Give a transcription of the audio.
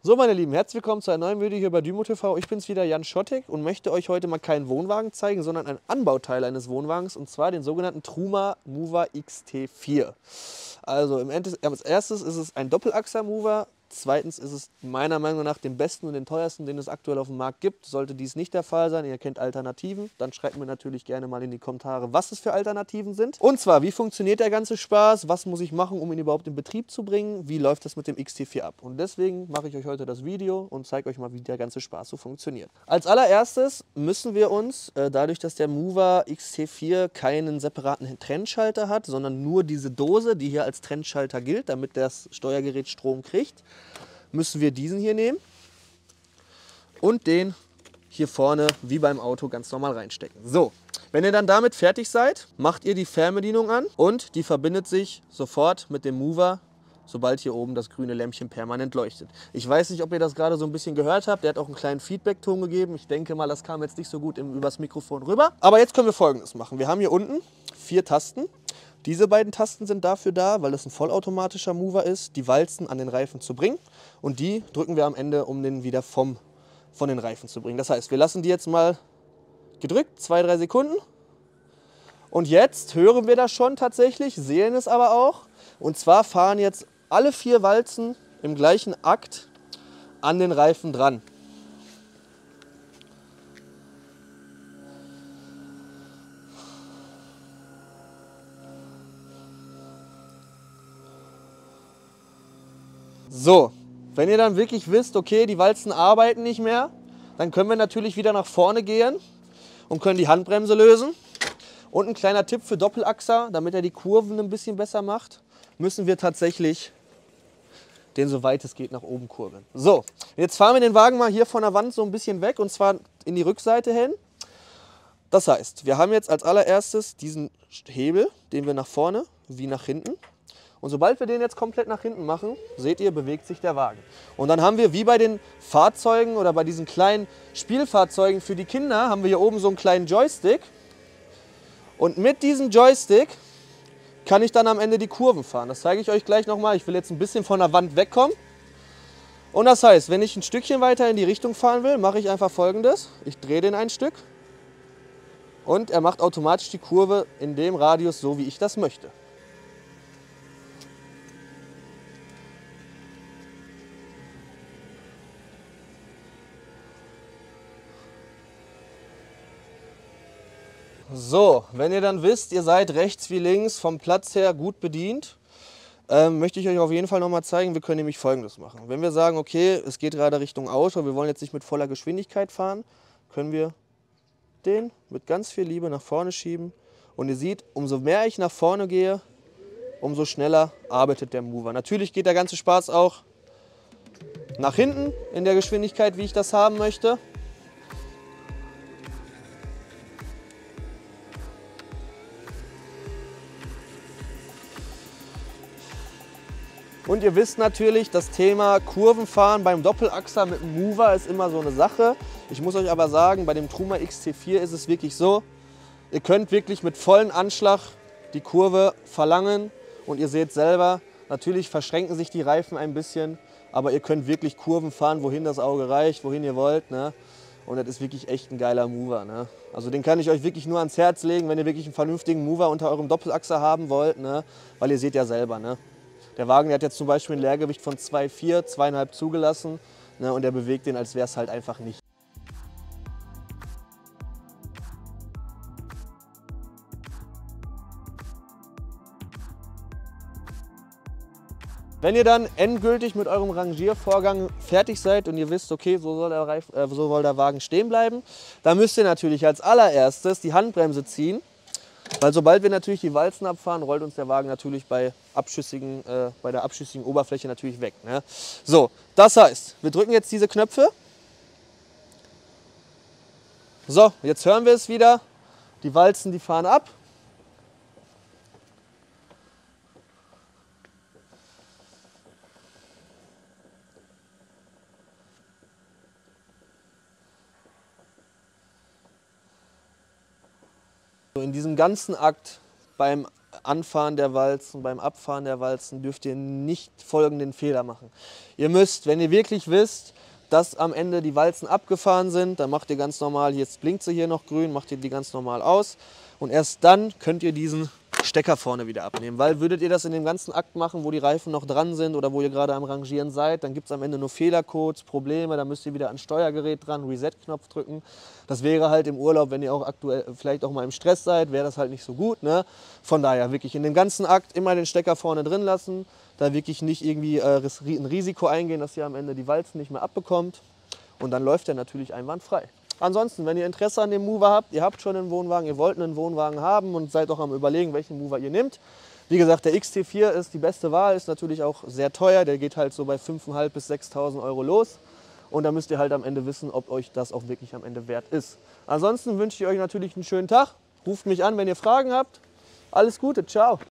So meine Lieben, herzlich willkommen zu einem neuen Video hier bei Dymo TV. Ich bin's wieder, Jan Schottek, und möchte euch heute mal keinen Wohnwagen zeigen, sondern ein Anbauteil eines Wohnwagens, und zwar den sogenannten Truma Mover XT4. Also als erstes ist es ein Doppelachser-Mover. Zweitens ist es meiner Meinung nach den besten und den teuersten, den es aktuell auf dem Markt gibt. Sollte dies nicht der Fall sein, ihr kennt Alternativen, dann schreibt mir natürlich gerne mal in die Kommentare, was es für Alternativen sind. Und zwar, wie funktioniert der ganze Spaß? Was muss ich machen, um ihn überhaupt in Betrieb zu bringen? Wie läuft das mit dem XT4 ab? Und deswegen mache ich euch heute das Video und zeige euch mal, wie der ganze Spaß so funktioniert. Als allererstes müssen wir uns, dadurch, dass der Mover XT4 keinen separaten Trennschalter hat, sondern nur diese Dose, die hier als Trennschalter gilt, damit das Steuergerät Strom kriegt, müssen wir diesen hier nehmen und den hier vorne wie beim Auto ganz normal reinstecken. So, wenn ihr dann damit fertig seid, macht ihr die Fernbedienung an und die verbindet sich sofort mit dem Mover, sobald hier oben das grüne Lämpchen permanent leuchtet. Ich weiß nicht, ob ihr das gerade so ein bisschen gehört habt. Der hat auch einen kleinen Feedback-Ton gegeben. Ich denke mal, das kam jetzt nicht so gut übers Mikrofon rüber. Aber jetzt können wir Folgendes machen. Wir haben hier unten 4 Tasten. Diese beiden Tasten sind dafür da, weil es ein vollautomatischer Mover ist, die Walzen an den Reifen zu bringen. Und die drücken wir am Ende, um den wieder von den Reifen zu bringen. Das heißt, wir lassen die jetzt mal gedrückt, 2-3 Sekunden. Und jetzt hören wir das schon tatsächlich, sehen es aber auch. Und zwar fahren jetzt alle 4 Walzen im gleichen Akt an den Reifen dran. So, wenn ihr dann wirklich wisst, okay, die Walzen arbeiten nicht mehr, dann können wir natürlich wieder nach vorne gehen und können die Handbremse lösen. Und ein kleiner Tipp für Doppelachser, damit er die Kurven ein bisschen besser macht, müssen wir tatsächlich den, so weit es geht, nach oben kurbeln. So, jetzt fahren wir den Wagen mal hier von der Wand so ein bisschen weg, und zwar in die Rückseite hin. Das heißt, wir haben jetzt als allererstes diesen Hebel, den wir nach vorne wie nach hinten. Und sobald wir den jetzt komplett nach hinten machen, seht ihr, bewegt sich der Wagen. Und dann haben wir, wie bei den Fahrzeugen oder bei diesen kleinen Spielfahrzeugen für die Kinder, haben wir hier oben so einen kleinen Joystick. Und mit diesem Joystick kann ich dann am Ende die Kurven fahren. Das zeige ich euch gleich nochmal. Ich will jetzt ein bisschen von der Wand wegkommen. Und das heißt, wenn ich ein Stückchen weiter in die Richtung fahren will, mache ich einfach Folgendes. Ich drehe den ein Stück und er macht automatisch die Kurve in dem Radius so, wie ich das möchte. So, wenn ihr dann wisst, ihr seid rechts wie links vom Platz her gut bedient, möchte ich euch auf jeden Fall nochmal zeigen, wir können nämlich Folgendes machen. Wenn wir sagen, okay, es geht gerade Richtung Auto, wir wollen jetzt nicht mit voller Geschwindigkeit fahren, können wir den mit ganz viel Liebe nach vorne schieben. Und ihr seht, umso mehr ich nach vorne gehe, umso schneller arbeitet der Mover. Natürlich geht der ganze Spaß auch nach hinten in der Geschwindigkeit, wie ich das haben möchte. Und ihr wisst natürlich, das Thema Kurvenfahren beim Doppelachser mit dem Mover ist immer so eine Sache. Ich muss euch aber sagen, bei dem Truma XT4 ist es wirklich so, ihr könnt wirklich mit vollem Anschlag die Kurve verlangen. Und ihr seht selber, natürlich verschränken sich die Reifen ein bisschen, aber ihr könnt wirklich Kurven fahren, wohin das Auge reicht, wohin ihr wollt, ne? Und das ist wirklich echt ein geiler Mover, ne? Also den kann ich euch wirklich nur ans Herz legen, wenn ihr wirklich einen vernünftigen Mover unter eurem Doppelachser haben wollt, ne? Weil ihr seht ja selber, ne? Der Wagen, der hat jetzt zum Beispiel ein Leergewicht von 2,4, 2,5 zugelassen, ne, und der bewegt den, als wäre es halt einfach nicht. Wenn ihr dann endgültig mit eurem Rangiervorgang fertig seid und ihr wisst, okay, so soll der Wagen stehen bleiben, dann müsst ihr natürlich als allererstes die Handbremse ziehen. Weil sobald wir natürlich die Walzen abfahren, rollt uns der Wagen natürlich bei der abschüssigen Oberfläche natürlich weg, ne? So, das heißt, wir drücken jetzt diese Knöpfe. So, jetzt hören wir es wieder. Die Walzen, die fahren ab. In diesem ganzen Akt beim Anfahren der Walzen, beim Abfahren der Walzen dürft ihr nicht folgenden Fehler machen. Ihr müsst, wenn ihr wirklich wisst, dass am Ende die Walzen abgefahren sind, dann macht ihr ganz normal, jetzt blinkt sie hier noch grün, macht ihr die ganz normal aus und erst dann könnt ihr diesen Stecker vorne wieder abnehmen. Weil würdet ihr das in dem ganzen Akt machen, wo die Reifen noch dran sind oder wo ihr gerade am Rangieren seid, dann gibt es am Ende nur Fehlercodes, Probleme, dann müsst ihr wieder ans Steuergerät dran, Reset-Knopf drücken. Das wäre halt im Urlaub, wenn ihr auch aktuell vielleicht auch mal im Stress seid, wäre das halt nicht so gut. Ne? Von daher wirklich in dem ganzen Akt immer den Stecker vorne drin lassen, da wirklich nicht irgendwie ein Risiko eingehen, dass ihr am Ende die Walzen nicht mehr abbekommt und dann läuft er natürlich einwandfrei. Ansonsten, wenn ihr Interesse an dem Mover habt, ihr habt schon einen Wohnwagen, ihr wollt einen Wohnwagen haben und seid auch am Überlegen, welchen Mover ihr nehmt. Wie gesagt, der XT4 ist die beste Wahl, ist natürlich auch sehr teuer, der geht halt so bei 5.500 bis 6.000 Euro los. Und da müsst ihr halt am Ende wissen, ob euch das auch wirklich am Ende wert ist. Ansonsten wünsche ich euch natürlich einen schönen Tag, ruft mich an, wenn ihr Fragen habt. Alles Gute, ciao!